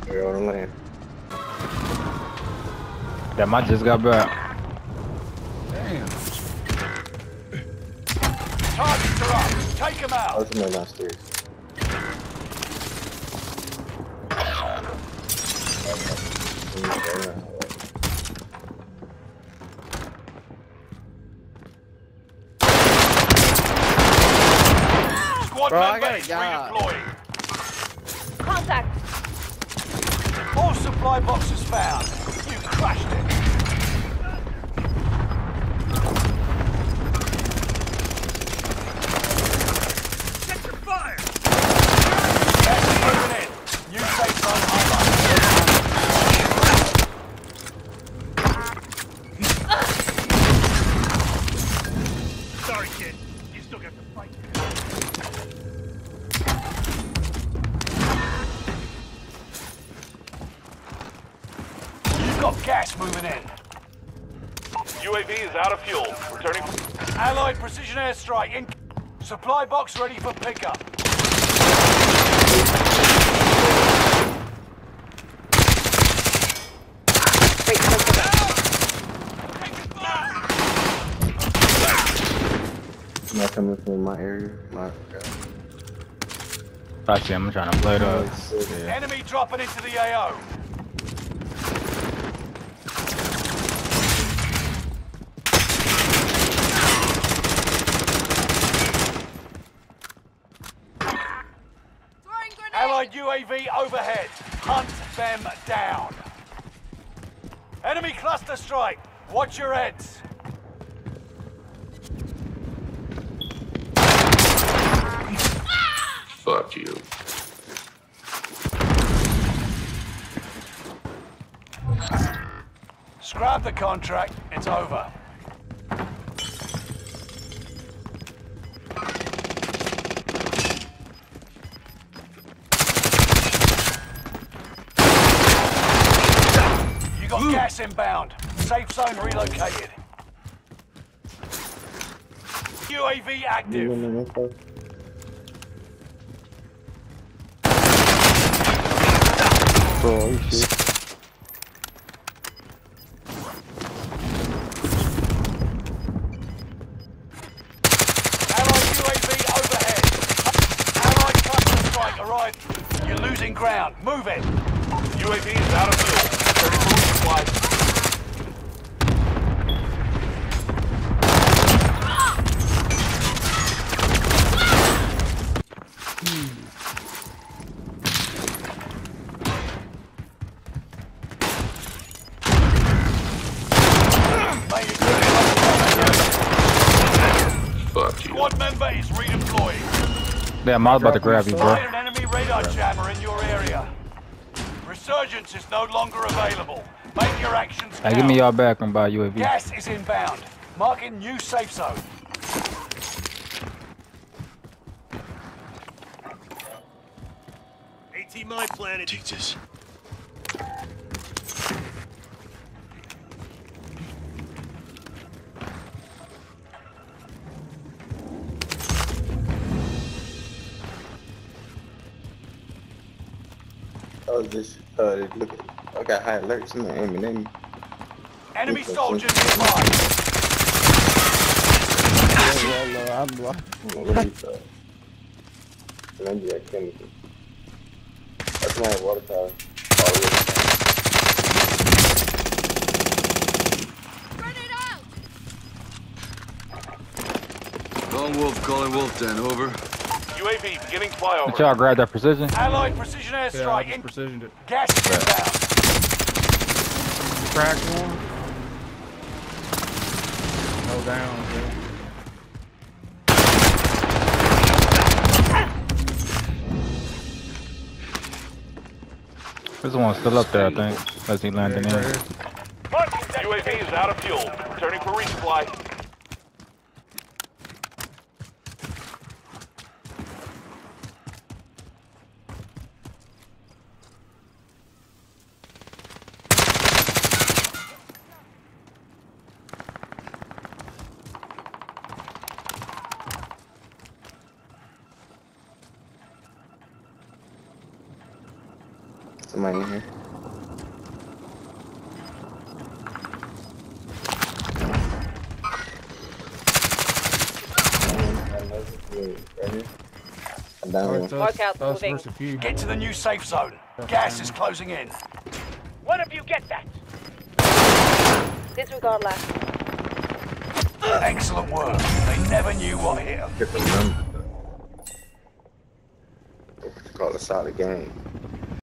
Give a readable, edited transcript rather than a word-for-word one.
We're on the land. Damn, I just got back. Damn. Targets are up. Take them out. Oh, there's no downstairs. Squad Bro, I member got a is guy. redeploying. Contact. All supply boxes found. You crushed it. Set your fire. Gas is moving in. New safe zone highlighted. Sorry, kid. You still got to fight. You've got gas moving in. UAV is out of fuel. Returning. Allied precision airstrike in. Supply box ready for pickup. Not coming from my area. I see him. I'm trying to play those. Yeah. Enemy dropping into the AO. Throwing grenade. Allied UAV overhead. Hunt them down. Enemy cluster strike. Watch your heads. Fuck you. Scrap the contract. It's over. You got gas inbound. Safe zone relocated. UAV active. Bro, you shit. Allied UAV overhead. Allied cluster strike arrived. You're losing ground. Move it. UAV is out of fuel. Returning for resupply. Mate, you're good. Fuck you. Squad member is redeploying. Damn, I was about to grab you, bro. Spotted an enemy radar jammer in your area. Resurgence is no longer available. Make your actions Hey, count. give me y'all back and buy UAV. Gas is inbound. Marking new safe zone. AT mine planted. Take this. Oh, this, look, I got high alerts in the aiming. Enemy soldiers nearby. I'm blocked. Maybe I can. That's my water tower. Grenade out. Lone Wolf calling Wolf Den, over. UAV beginning flyover. Did y'all grab that precision? Allied precision Yeah, I airstrike just in. precisioned it. Gas is inbound. Cracked one. No down, bro. This one's still up there, I think. As he landing in. Right here. UAV is out of fuel. Returning for resupply. Somebody in here. I'm down Alright, one. so Mark out, us moving. versus you. Get to the new safe zone. Gas is closing in. One of you get that. Disregard last. Excellent work. They never knew what hit them. Get the numbers. It's called a solid game.